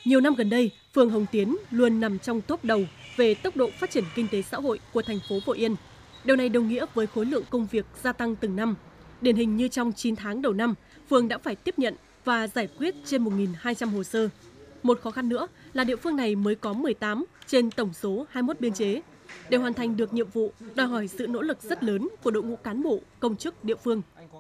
Nhiều năm gần đây, phường Hồng Tiến luôn nằm trong top đầu về tốc độ phát triển kinh tế xã hội của thành phố Hội Yên. Điều này đồng nghĩa với khối lượng công việc gia tăng từng năm. Điển hình như trong 9 tháng đầu năm, phường đã phải tiếp nhận và giải quyết trên 1.200 hồ sơ. Một khó khăn nữa là địa phương này mới có 18 trên tổng số 21 biên chế. Để hoàn thành được nhiệm vụ, đòi hỏi sự nỗ lực rất lớn của đội ngũ cán bộ, công chức địa phương.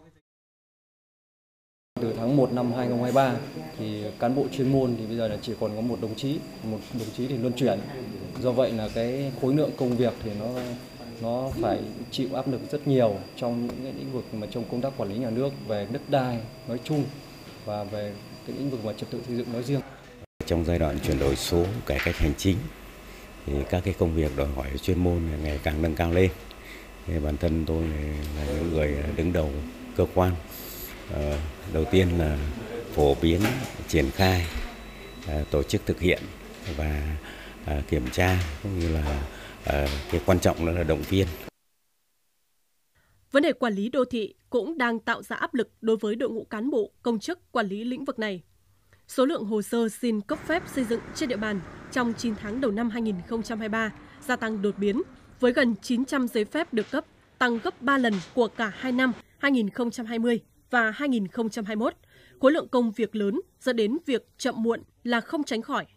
Từ tháng 1 năm 2023 thì cán bộ chuyên môn thì bây giờ là chỉ còn có một đồng chí thì luân chuyển. Do vậy là cái khối lượng công việc thì nó phải chịu áp lực rất nhiều trong những cái lĩnh vực mà trong công tác quản lý nhà nước về đất đai nói chung và về cái lĩnh vực mà trật tự xây dựng nói riêng. Trong giai đoạn chuyển đổi số, cải cách hành chính thì các cái công việc đòi hỏi chuyên môn ngày càng nâng cao lên. Thì bản thân tôi là những người đứng đầu cơ quan. Đầu tiên là phổ biến, triển khai, tổ chức thực hiện và kiểm tra, cũng như là cái quan trọng đó là động viên. Vấn đề quản lý đô thị cũng đang tạo ra áp lực đối với đội ngũ cán bộ, công chức quản lý lĩnh vực này. Số lượng hồ sơ xin cấp phép xây dựng trên địa bàn trong 9 tháng đầu năm 2023 gia tăng đột biến, với gần 900 giấy phép được cấp, tăng gấp 3 lần của cả hai năm 2020 và 2021. Khối lượng công việc lớn dẫn đến việc chậm muộn là không tránh khỏi.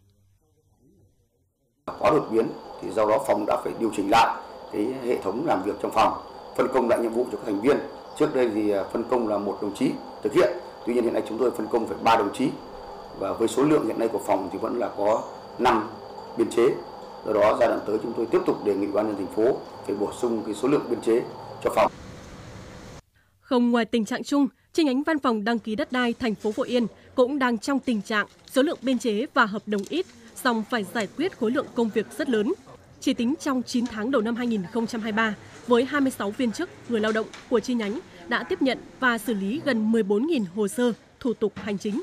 Quá đột biến thì do đó phòng đã phải điều chỉnh lại cái hệ thống làm việc trong phòng, phân công lại nhiệm vụ cho các thành viên. Trước đây thì phân công là một đồng chí thực hiện, tuy nhiên hiện nay chúng tôi phân công phải 3 đồng chí, và với số lượng hiện nay của phòng thì vẫn là có 5 biên chế. Do đó giai đoạn tới chúng tôi tiếp tục đề nghị Ủy ban nhân dân thành phố phải bổ sung cái số lượng biên chế cho phòng. Không ngoài tình trạng chung, chi nhánh Văn phòng đăng ký đất đai thành phố Hội Yên cũng đang trong tình trạng số lượng biên chế và hợp đồng ít, song phải giải quyết khối lượng công việc rất lớn. Chỉ tính trong 9 tháng đầu năm 2023, với 26 viên chức, người lao động của chi nhánh đã tiếp nhận và xử lý gần 14.000 hồ sơ, thủ tục hành chính.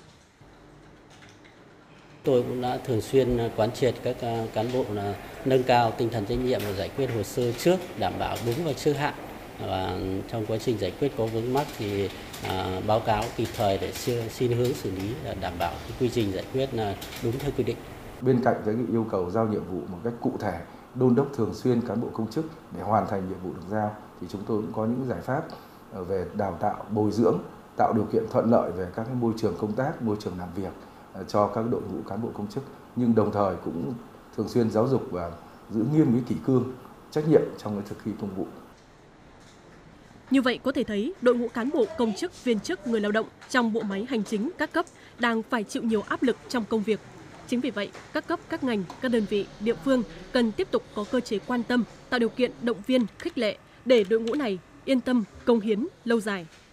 Tôi cũng đã thường xuyên quán triệt các cán bộ là nâng cao tinh thần trách nhiệm và giải quyết hồ sơ trước, đảm bảo đúng và trước hạn. Và trong quá trình giải quyết có vướng mắc thì báo cáo kịp thời để xin hướng xử lý, đảm bảo cái quy trình giải quyết là đúng theo quy định. Bên cạnh với yêu cầu giao nhiệm vụ một cách cụ thể, đôn đốc thường xuyên cán bộ công chức để hoàn thành nhiệm vụ được giao, thì chúng tôi cũng có những giải pháp về đào tạo, bồi dưỡng, tạo điều kiện thuận lợi về các cái môi trường công tác, môi trường làm việc cho các đội ngũ cán bộ công chức, nhưng đồng thời cũng thường xuyên giáo dục và giữ nghiêm cái kỷ cương, trách nhiệm trong cái thực thi công vụ. Như vậy có thể thấy, đội ngũ cán bộ, công chức, viên chức, người lao động trong bộ máy hành chính các cấp đang phải chịu nhiều áp lực trong công việc. Chính vì vậy, các cấp, các ngành, các đơn vị, địa phương cần tiếp tục có cơ chế quan tâm, tạo điều kiện động viên, khích lệ để đội ngũ này yên tâm, cống hiến lâu dài.